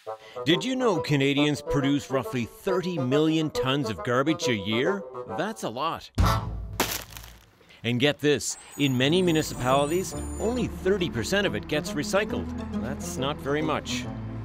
Did you know Canadians produce roughly 30 million tons of garbage a year? That's a lot. And get this, in many municipalities, only 30% of it gets recycled. That's not very much.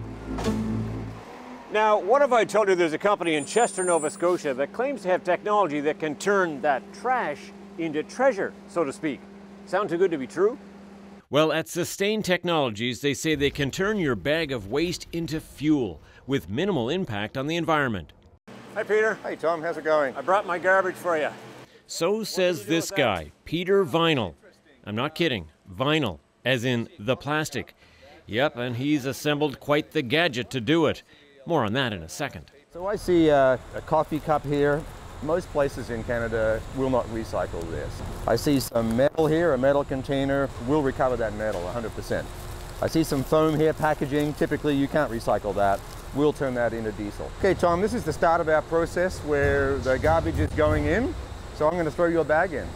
Now, what if I told you there's a company in Chester, Nova Scotia that claims to have technology that can turn that trash into treasure, so to speak? Sound too good to be true? Well, at Sustane Technologies, they say they can turn your bag of waste into fuel with minimal impact on the environment. Hi, Peter. Hey, Tom. How's it going? I brought my garbage for you. So says this guy, Peter Vinyl. I'm not kidding. Vinyl, as in the plastic. Yep, and he's assembled quite the gadget to do it. More on that in a second. So I see a coffee cup here. Most places in Canada will not recycle this. I see some metal here, a metal container. We'll recover that metal 100%. I see some foam here, packaging. Typically you can't recycle that. We'll turn that into diesel. Okay, Tom, this is the start of our process where the garbage is going in. So I'm going to throw your bag in.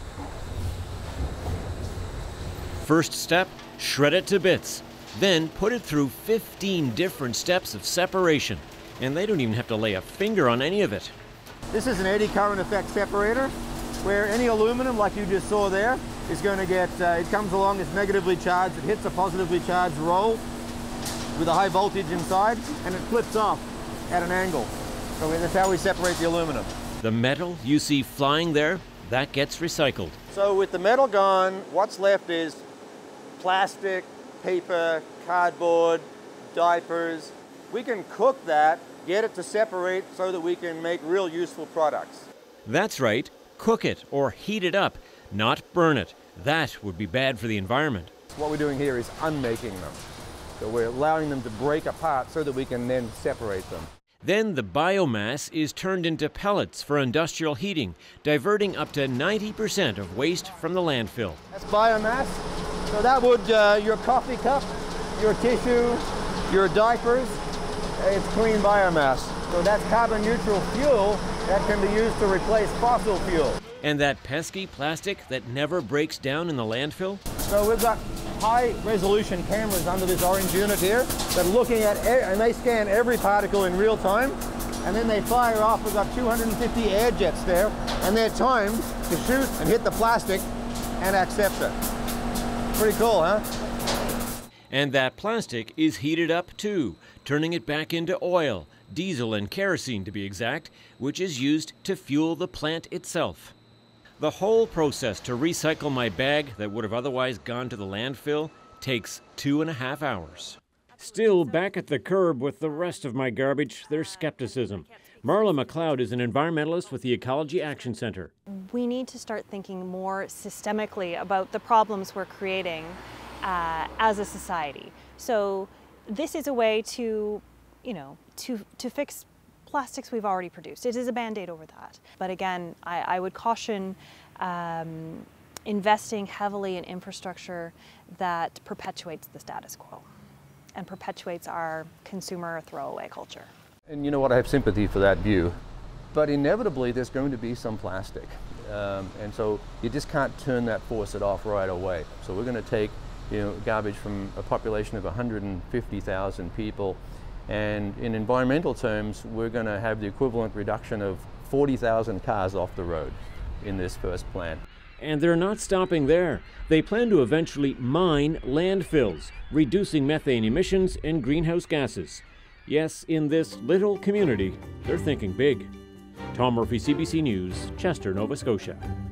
First step, shred it to bits. Then put it through 15 different steps of separation. And they don't even have to lay a finger on any of it. This is an eddy current effect separator where any aluminum, like you just saw there, is going to get, it comes along, it's negatively charged, it hits a positively charged roll with a high voltage inside, and it flips off at an angle. So that's how we separate the aluminum. The metal you see flying there, that gets recycled. So with the metal gone, what's left is plastic, paper, cardboard, diapers. We can cook that, get it to separate so that we can make real useful products. That's right, cook it or heat it up, not burn it. That would be bad for the environment. What we're doing here is unmaking them. So we're allowing them to break apart so that we can then separate them. Then the biomass is turned into pellets for industrial heating, diverting up to 90% of waste from the landfill. That's biomass. So that would, your coffee cup, your tissue, your diapers, it's clean biomass. So that's carbon neutral fuel that can be used to replace fossil fuel. And that pesky plastic that never breaks down in the landfill? So we've got high resolution cameras under this orange unit here that are looking at, and they scan every particle in real time, and then they fire off. We've got 250 air jets there, and they're timed to shoot and hit the plastic and accept it. Pretty cool, huh? And that plastic is heated up too, turning it back into oil, diesel and kerosene to be exact, which is used to fuel the plant itself. The whole process to recycle my bag that would have otherwise gone to the landfill takes 2.5 hours. Still back at the curb with the rest of my garbage, there's skepticism. Marla McLeod is an environmentalist with the Ecology Action Centre. We need to start thinking more systemically about the problems we're creating as a society. So this is a way to, to fix plastics we've already produced. It is a Band-Aid over that. But again, I would caution investing heavily in infrastructure that perpetuates the status quo and perpetuates our consumer throwaway culture. And you know what, I have sympathy for that view. But inevitably there's going to be some plastic. And so you just can't turn that faucet off right away. So we're going to take garbage from a population of 150,000 people, and in environmental terms we're going to have the equivalent reduction of 40,000 cars off the road in this first plant. And they're not stopping there. They plan to eventually mine landfills, reducing methane emissions and greenhouse gases. Yes, in this little community, they're thinking big. Tom Murphy, CBC News, Chester, Nova Scotia.